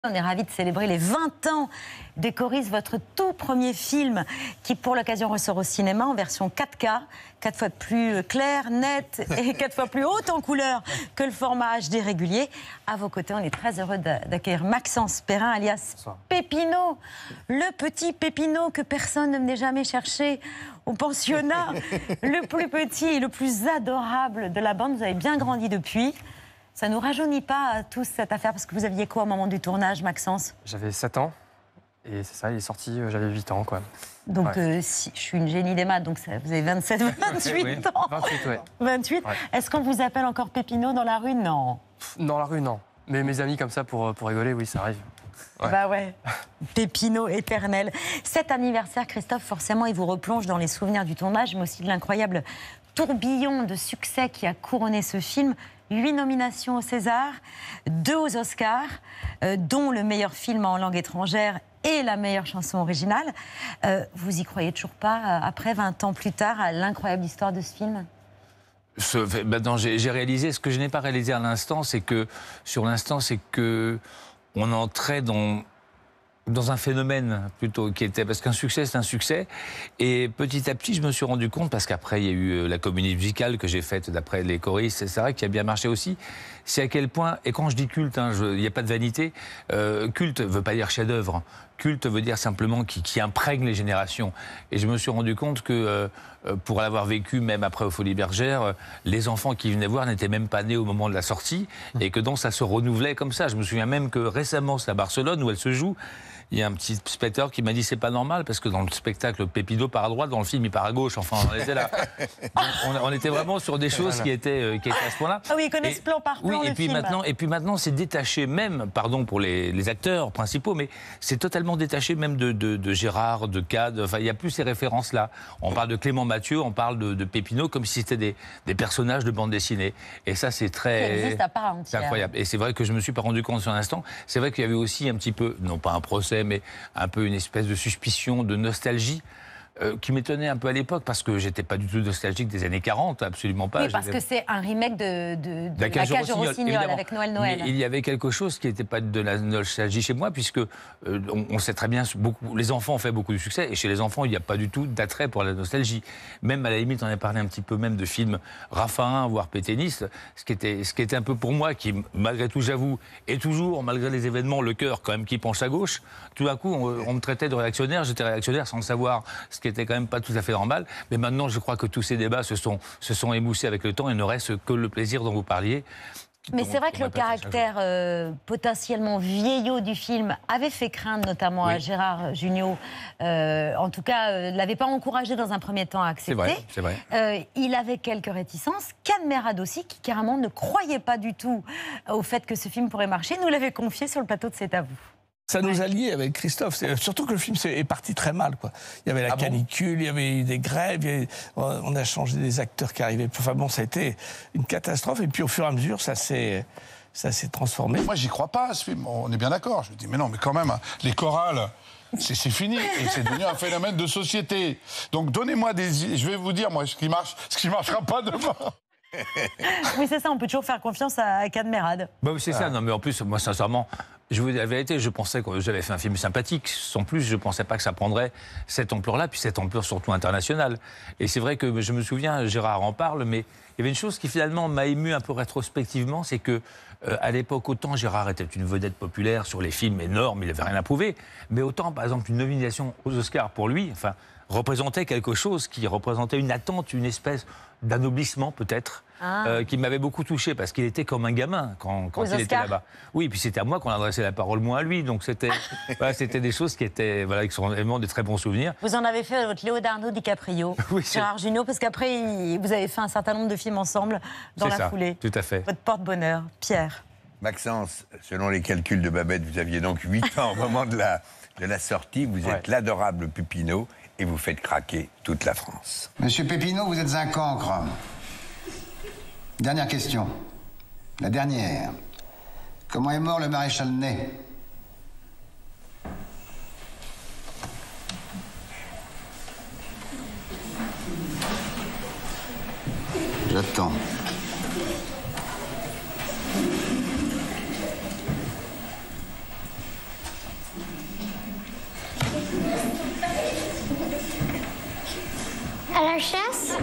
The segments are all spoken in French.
On est ravis de célébrer les 20 ans d'Ecoris, votre tout premier film qui, pour l'occasion, ressort au cinéma en version 4K, 4 fois plus clair, net et 4 fois plus haute en couleur que le format HD régulier. À vos côtés, on est très heureux d'accueillir Maxence Perrin, alias Pépino, le petit Pépino que personne ne venait jamais chercher au pensionnat, le plus petit et le plus adorable de la bande. Vous avez bien grandi depuis. Ça ne nous rajeunit pas tous cette affaire, parce que vous aviez quoi au moment du tournage, Maxence? J'avais 7 ans, et c'est ça, il est sorti, j'avais 8 ans, quoi. Donc, si, je suis une génie des maths, donc ça, vous avez 27, 28 oui, ans. 28, ouais. 28. Ouais. Est-ce qu'on vous appelle encore Pépino dans la rue? Non. Dans la rue, non. Mais mes amis, comme ça, pour rigoler, oui, ça arrive. Ouais. Bah ouais, Pépino éternel. Cet anniversaire, Christophe, forcément, il vous replonge dans les souvenirs du tournage, mais aussi de l'incroyable tourbillon de succès qui a couronné ce film. 8 nominations au César, 2 aux Oscars, dont le meilleur film en langue étrangère et la meilleure chanson originale. Vous y croyez toujours pas, après 20 ans plus tard, à l'incroyable histoire de ce film? Maintenant, j'ai réalisé, ce que je n'ai pas réalisé à l'instant, c'est que, sur l'instant, c'est que on entrait dans un phénomène plutôt qui était, parce qu'un succès c'est un succès, et petit à petit je me suis rendu compte, parce qu'après il y a eu la comédie musicale que j'ai faite d'après les choristes, c'est vrai, qui a bien marché aussi, c'est à quel point, et quand je dis culte, il n'y a pas de vanité, culte veut pas dire chef-d'œuvre, culte veut dire simplement qui imprègne les générations, et je me suis rendu compte que pour l'avoir vécu même après aux Folies Bergères, les enfants qui venaient voir n'étaient même pas nés au moment de la sortie, et que donc ça se renouvelait comme ça. Je me souviens même que récemment, c'est à Barcelone où elle se joue, il y a un petit spectateur qui m'a dit c'est pas normal parce que dans le spectacle Pépino part à droite, dans le film il part à gauche. Enfin, on était là. On était vraiment sur des choses qui étaient à ce point-là. Ah oui, ils connaissent plan par plan. Oui, le film. Et puis maintenant, c'est détaché même, pardon pour les acteurs principaux, mais c'est totalement détaché même de Gérard, de Cade. Enfin, il n'y a plus ces références-là. On parle de Clément Mathieu, on parle de Pépino comme si c'était des personnages de bande dessinée. Et ça, c'est très. C'est incroyable. Et c'est vrai que je me suis pas rendu compte sur l'instant. C'est vrai qu'il y avait aussi un petit peu, non pas un procès, mais un peu une espèce de suspicion, de nostalgie, qui m'étonnait un peu à l'époque, parce que j'étais pas du tout nostalgique des années 40, absolument pas. Oui, parce que c'est un remake de La Cage aux Rossignols avec Noël. Mais il y avait quelque chose qui n'était pas de la nostalgie chez moi, puisque on sait très bien, les enfants ont fait beaucoup de succès, et chez les enfants, il n'y a pas du tout d'attrait pour la nostalgie. Même à la limite, on a parlé un petit peu même de films raffarins, voire pétainistes, ce qui était un peu pour moi, qui malgré tout, j'avoue, et toujours, malgré les événements, le cœur quand même qui penche à gauche, tout d'un coup, on me traitait de réactionnaire, j'étais réactionnaire sans le savoir, ce qui était quand même pas tout à fait normal. Mais maintenant, je crois que tous ces débats se sont émoussés avec le temps, et ne reste que le plaisir dont vous parliez. Mais c'est vrai que le caractère potentiellement vieillot du film avait fait craindre notamment à Gérard Jugnot. En tout cas, ne l'avait pas encouragé dans un premier temps à accepter. C'est vrai. Il avait quelques réticences. Cadmerade aussi, qui carrément ne croyait pas du tout au fait que ce film pourrait marcher, nous l'avait confié sur le plateau de C'est à vous. Ça nous a liés avec Christophe. Surtout que le film est parti très mal, quoi. Il y avait la canicule, il y avait eu des grèves, on a changé des acteurs qui arrivaient. Enfin bon, ça a été une catastrophe. Et puis au fur et à mesure, ça s'est transformé. Moi, j'y crois pas à ce film. On est bien d'accord. Je me dis, mais non, mais quand même, les chorales, c'est fini. Et c'est devenu un phénomène de société. Donc donnez-moi je vais vous dire, moi, ce qui marchera pas demain. Oui, c'est ça, on peut toujours faire confiance à Cadmerade. Bah oui, c'est ça. Non, mais en plus, moi, sincèrement, je vous dis la vérité, je pensais que j'avais fait un film sympathique. Sans plus, je ne pensais pas que ça prendrait cette ampleur-là, puis cette ampleur surtout internationale. Et c'est vrai que je me souviens, Gérard en parle, mais il y avait une chose qui finalement m'a ému un peu rétrospectivement, c'est que à l'époque, autant Gérard était une vedette populaire sur les films énormes, il n'avait rien à prouver, mais autant, par exemple, une nomination aux Oscars pour lui, enfin, représentait quelque chose qui représentait une attente, une espèce d'anoblissement peut-être, qui m'avait beaucoup touché, parce qu'il était comme un gamin quand il était là-bas. Oui, et puis c'était à moi qu'on adressait la parole, moins à lui, donc c'était des choses qui sont vraiment des très bons souvenirs. Vous en avez fait votre Leonardo DiCaprio, oui, Gérard Jugnot, parce qu'après vous avez fait un certain nombre de films ensemble dans la foulée. Tout à fait. Votre porte-bonheur, Pierre. Maxence, selon les calculs de Babette, vous aviez donc 8 ans au moment de la sortie, vous êtes l'adorable Pépino, et vous faites craquer toute la France. Monsieur Pépino, vous êtes un cancre. Dernière question. La dernière. Comment est mort le maréchal Ney? J'attends. À la chasse?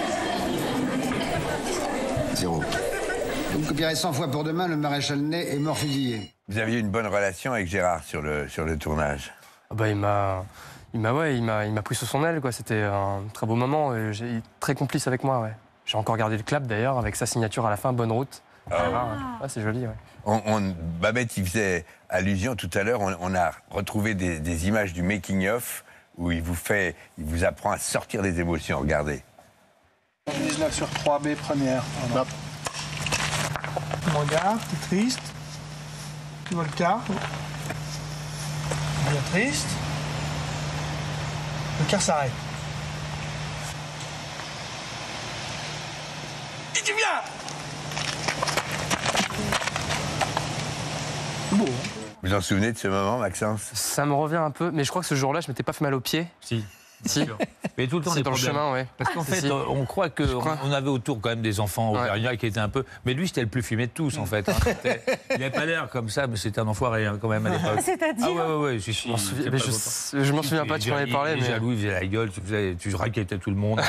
0. Vous me copierez 100 fois pour demain, le maréchal Ney est mort fusillé. Vous aviez une bonne relation avec Gérard sur le tournage? Bah, il m'a pris sous son aile, quoi. C'était un très beau moment. Très complice avec moi, ouais. J'ai encore gardé le clap d'ailleurs, avec sa signature à la fin, bonne route. C'est joli, ouais. Babette y faisait allusion tout à l'heure. On a retrouvé des images du making-of où il vous apprend à sortir des émotions. Regardez. 19 sur 3B première. Voilà. Regarde, t'es triste. Tu vois le quart. Bien triste. Le quart s'arrête. Et tu viens. Bon. Vous en souvenez de ce moment, Maxence? Ça me revient un peu, mais je crois que ce jour-là, je m'étais pas fait mal aux pieds. Si. Si. Mais tout le temps, c'est dans le chemin, ouais. Parce qu'en fait, on croit qu'on avait autour quand même des enfants auvergnats qui étaient un peu. Mais lui, c'était le plus fumé de tous, en fait. Il n'avait pas l'air comme ça, mais c'était un enfoiré quand même à l'époque. C'est-à-dire? Ah ouais, si. Je m'en souviens pas, tu en avais parlé. Il était jaloux, il faisait la gueule, tu raquettais tout le monde.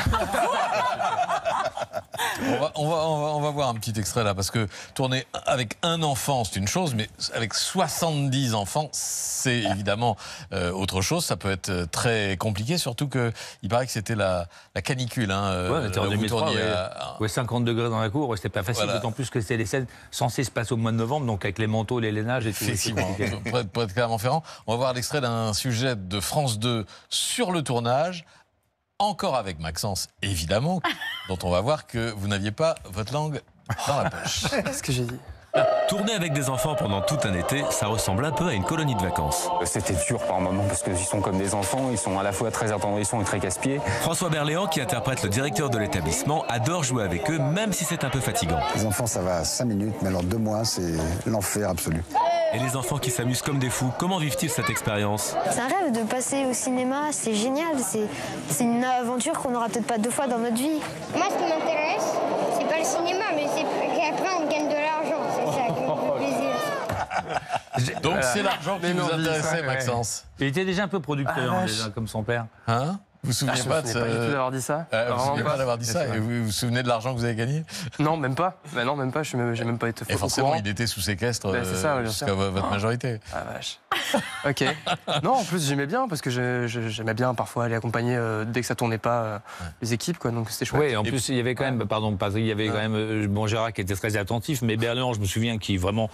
On va voir un petit extrait là, parce que tourner avec un enfant, c'est une chose, mais avec 70 enfants, c'est évidemment autre chose. Ça peut être très compliqué, surtout qu'il paraît que c'était la canicule. On était en 2003, 50 degrés dans la cour, c'était pas facile, d'autant plus que c'était les scènes censées se passer au mois de novembre, donc avec les manteaux, les lainages et tout. Effectivement, pour être Clermont-Ferrand. On va voir l'extrait d'un sujet de France 2 sur le tournage. Encore avec Maxence, évidemment, dont on va voir que vous n'aviez pas votre langue dans la poche. Qu'est-ce que j'ai dit? Tourner avec des enfants pendant tout un été, ça ressemble un peu à une colonie de vacances. C'était dur par moments, parce qu'ils sont comme des enfants, ils sont à la fois très attendrissants et très casse-pieds. François Berléand, qui interprète le directeur de l'établissement, adore jouer avec eux, même si c'est un peu fatigant. Les enfants, ça va 5 minutes, mais alors 2 mois, c'est l'enfer absolu. Et les enfants qui s'amusent comme des fous, comment vivent-ils cette expérience? C'est un rêve de passer au cinéma, c'est génial, c'est une aventure qu'on n'aura peut-être pas 2 fois dans notre vie. Moi, ce qui m'intéresse, c'est pas le cinéma, mais c'est qu'après on gagne de l'argent, c'est ça qui me fait plaisir. Donc c'est l'argent qui vous intéressait, Maxence. Il était déjà un peu producteur, déjà, comme son père. Hein? Vous vous souvenez pas de pas du tout d'avoir dit ça. Vous vous souvenez pas d'avoir dit ça. Et vous vous souvenez de l'argent que vous avez gagné? Non, même pas. Bah non, même pas. J'ai même pas été. Et forcément, il était sous séquestre jusqu'à votre majorité. Ah vache. Ok. Non, en plus j'aimais bien parce que j'aimais bien parfois aller accompagner dès que ça tournait pas les équipes, quoi. Donc c'était chouette. Oui, en plus il y avait quand même, pardon, Patrick, il y avait quand même Gérard qui était très attentif, mais Berléand, je me souviens, qui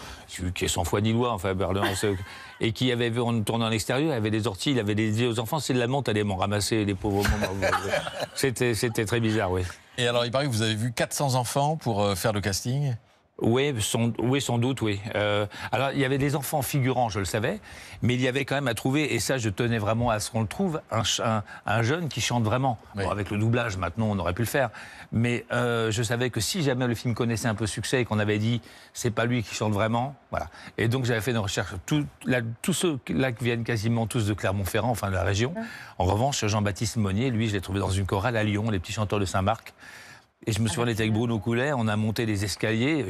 est sans foi ni loi, enfin Berléand, et qui avait vu en tournant à l'extérieur, il avait des orties, il avait dit aux enfants, c'est de la menthe, allez m'en ramasser les pauvres moments. C'était très bizarre, oui. Et alors il paraît que vous avez vu 400 enfants pour faire le casting? Oui, sans doute, oui. Alors, il y avait des enfants figurants, je le savais, mais il y avait quand même à trouver, et ça, je tenais vraiment à ce qu'on le trouve, un jeune qui chante vraiment. Oui. Bon, avec le doublage, maintenant, on aurait pu le faire. Mais je savais que si jamais le film connaissait un peu succès et qu'on avait dit, c'est pas lui qui chante vraiment, voilà. Et donc, j'avais fait une recherche. Tous ceux là qui viennent quasiment tous de Clermont-Ferrand, enfin de la région. En revanche, Jean-Baptiste Monnier, lui, je l'ai trouvé dans une chorale à Lyon, les petits chanteurs de Saint-Marc. Et je me souviens, on était avec Bruno Coulet, on a monté les escaliers.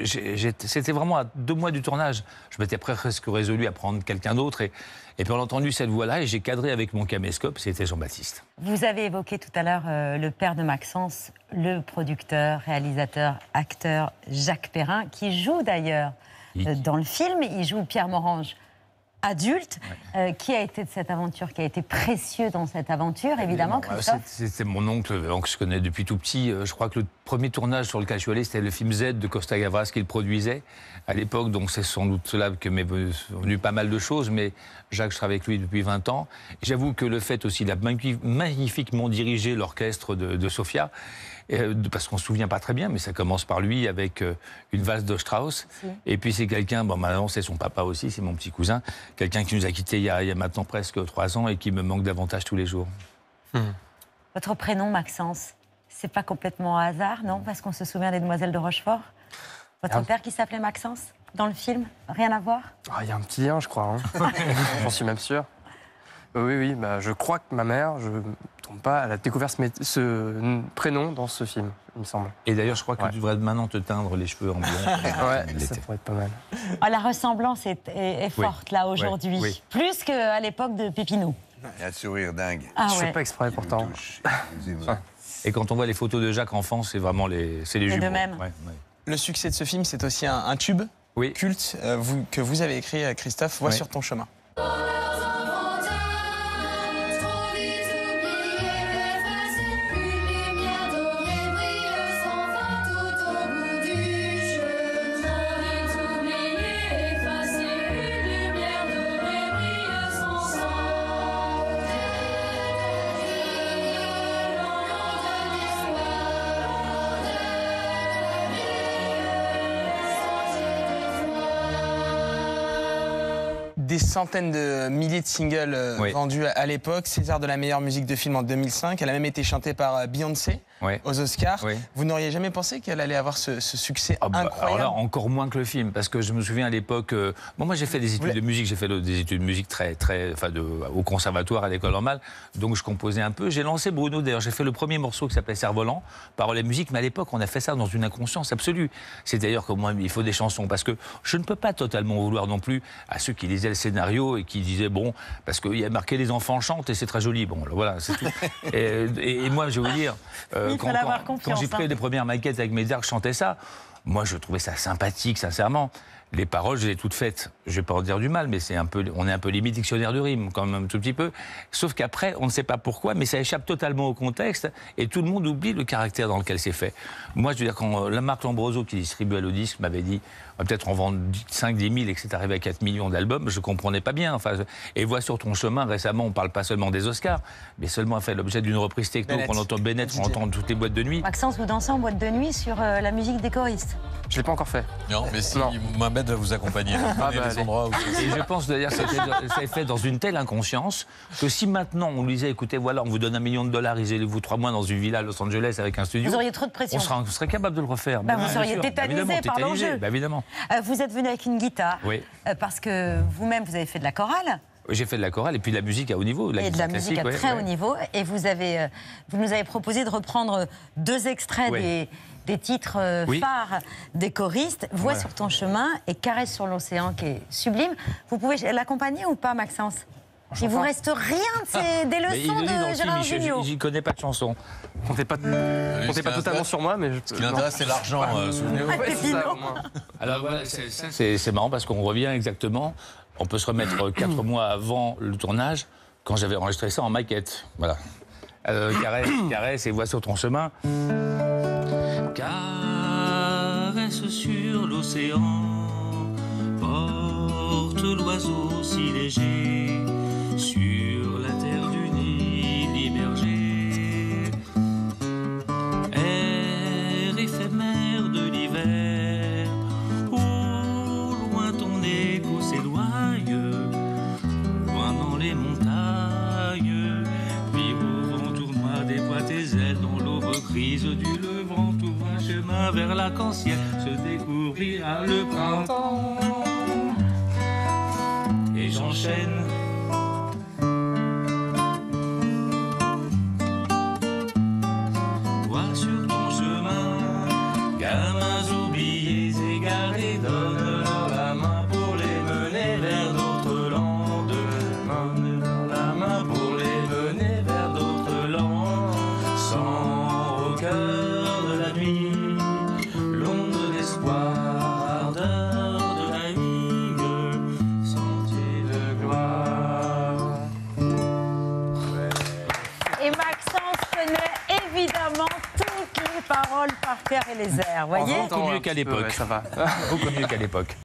C'était vraiment à 2 mois du tournage. Je m'étais presque résolu à prendre quelqu'un d'autre. Et puis on a entendu cette voix-là et j'ai cadré avec mon caméscope, c'était Jean-Baptiste. Vous avez évoqué tout à l'heure le père de Maxence, le producteur, réalisateur, acteur Jacques Perrin, qui joue d'ailleurs dans le film. Il joue Pierre Morange, adulte. Qui a été de cette aventure, qui a été précieux dans cette aventure, évidemment, Christophe? C'était mon oncle que je connais depuis tout petit. Je crois que le premier tournage sur lequel je suis allé, c'était le film Z de Costa Gavras qu'il produisait à l'époque. Donc c'est sans doute cela que m'est venu pas mal de choses. Mais Jacques, je travaille avec lui depuis 20 ans. J'avoue que le fait aussi, il a magnifiquement dirigé l'orchestre de Sofia. Parce qu'on ne se souvient pas très bien, mais ça commence par lui avec une valse de Strauss. Et puis c'est quelqu'un, bon maintenant c'est son papa aussi, c'est mon petit cousin, quelqu'un qui nous a quittés il y a maintenant presque 3 ans et qui me manque davantage tous les jours. Votre prénom, Maxence, c'est pas complètement au hasard, non? Parce qu'on se souvient des Demoiselles de Rochefort. Votre père qui s'appelait Maxence, dans le film? Rien à voir? Il y a un petit lien, je crois. Hein. J'en suis même sûr. Oui, je crois que ma mère, je ne me trompe pas, elle a découvert ce prénom dans ce film, il me semble. Et d'ailleurs, je crois que tu devrais maintenant te teindre les cheveux en blond. Ça pourrait être pas mal. La ressemblance est forte, là, aujourd'hui. Oui. Plus qu'à l'époque de Pépineau. Il a un sourire dingue. Je fais pas exprès pourtant. Et quand on voit les photos de Jacques enfant, c'est vraiment les jumeaux. de même. Le succès de ce film, c'est aussi un tube culte que vous avez écrit, Christophe, Vois sur ton chemin. Des centaines de milliers de singles vendus à l'époque. César de la meilleure musique de film en 2005. Elle a même été chantée par Beyoncé aux Oscars. Vous n'auriez jamais pensé qu'elle allait avoir ce succès incroyable? Alors là, encore moins que le film, parce que je me souviens à l'époque... moi, j'ai fait des études de musique. J'ai fait des études de musique au conservatoire, à l'école normale. Donc, je composais un peu. J'ai lancé Bruno, d'ailleurs. J'ai fait le premier morceau qui s'appelait Cerf-Volant, paroles et musique. Mais à l'époque, on a fait ça dans une inconscience absolue. C'est d'ailleurs que moi, il faut des chansons. Parce que je ne peux pas totalement vouloir non plus à ceux qui lisaient le scénario et qui disaient, bon, parce qu'il y a marqué les enfants chantent et c'est très joli. Bon, voilà, c'est tout. et moi, je vais vous dire, quand j'ai pris les premières maquettes avec mes arcs, je chantais ça. Moi, je trouvais ça sympathique, sincèrement. Les paroles, je les ai toutes faites. Je ne vais pas en dire du mal, mais on est un peu limite dictionnaire de rimes, quand même, un tout petit peu. Sauf qu'après, on ne sait pas pourquoi, mais ça échappe totalement au contexte et tout le monde oublie le caractère dans lequel c'est fait. Moi, je veux dire, quand Marc Lambroso, qui distribuait le disque, m'avait dit on va peut-être en vendre 5-10 000 et que c'est arrivé à 4 millions d'albums, je ne comprenais pas bien. Enfin, et Vois sur ton chemin, récemment, on ne parle pas seulement des Oscars, mais seulement a fait l'objet d'une reprise techno qu'on entend Bennett, on entend toutes les boîtes de nuit. Maxence, vous dansez en boîte de nuit sur la musique des choristes? Je l'ai pas encore fait. Non, mais si Mohamed va vous accompagner, les endroits où... Et je pense d'ailleurs que ça est fait dans une telle inconscience que si maintenant on lui disait, écoutez, voilà, on vous donne $1 million, isolez-vous 3 mois dans une villa à Los Angeles avec un studio. Vous auriez trop de pression. On serait capable de le refaire. Vous seriez tétanisé par l'enjeu. Évidemment. Vous êtes venu avec une guitare. Oui. Parce que vous-même, vous avez fait de la chorale. J'ai fait de la chorale et puis de la musique à haut niveau. Et de la musique à très haut niveau. Et vous nous avez proposé de reprendre 2 extraits des titres phares des choristes, Vois sur ton chemin et Caresse sur l'océan, qui est sublime. Vous pouvez l'accompagner ou pas, Maxence? Il vous reste rien des leçons de Gérard Jugnot. J'y connais pas de chanson. Comptez pas totalement sur moi, mais ce qui l'intéresse, c'est l'argent. Alors voilà, c'est marrant parce qu'on revient exactement. On peut se remettre 4 mois avant le tournage, quand j'avais enregistré ça en maquette. Voilà. Caresse et Vois sur ton chemin. Caresse sur l'océan, porte l'oiseau si léger sur la terre du Nil immergée. Air éphémère de l'hiver, au loin ton écho s'éloigne, loin dans les montagnes, puis au vent tournoie déploie tes ailes dans l'aube grise du levant, ouvre un chemin vers l'arc-en-ciel, se découvrira le printemps. Et j'enchaîne. Vois sur ton chemin, gamins oubliés, égarés, donne-leur la main pour les mener vers d'autres landes. Donne-leur la main pour les mener vers d'autres landes. Sans au cœur de la nuit, l'ombre d'espoir, ardeur de la vigne, sentier de gloire. Et Maxence connaît évidemment toutes les paroles par cœur et les airs, voyez? Beaucoup mieux qu'à l'époque. Ça va. Beaucoup mieux qu'à l'époque.